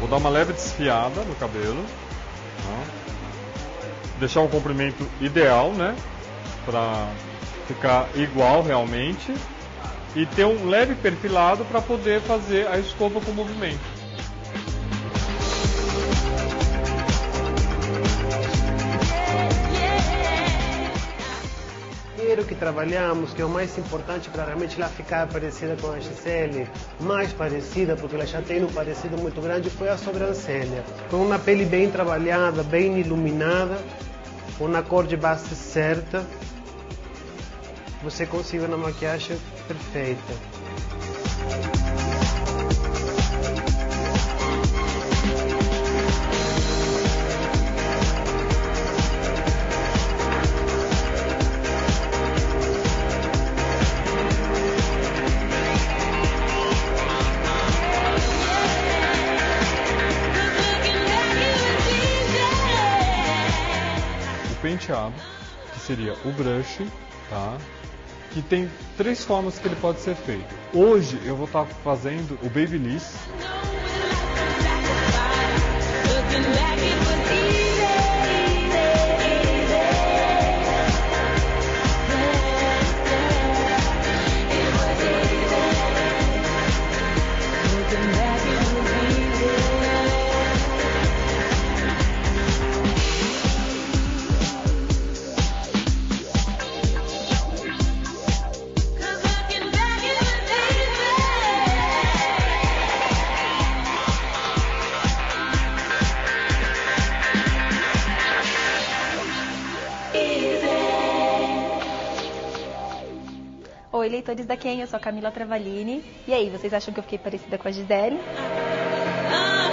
Vou dar uma leve desfiada no cabelo. Tá? Deixar um comprimento ideal, né? Pra ficar igual realmente. E ter um leve perfilado para poder fazer a escova com movimento. O que trabalhamos, que é o mais importante para realmente ela ficar parecida com a Gisele, mais parecida, porque ela já tem um parecido muito grande, foi a sobrancelha. Com uma pele bem trabalhada, bem iluminada, com uma cor de base certa, você consegue uma maquiagem perfeita. Penteado, que seria o brush, tá? Que tem 3 formas que ele pode ser feito. Hoje eu vou estar fazendo o Babyliss. Oi, leitores da Quem, eu sou a Camila Travalini. E aí, vocês acham que eu fiquei parecida com a Gisele?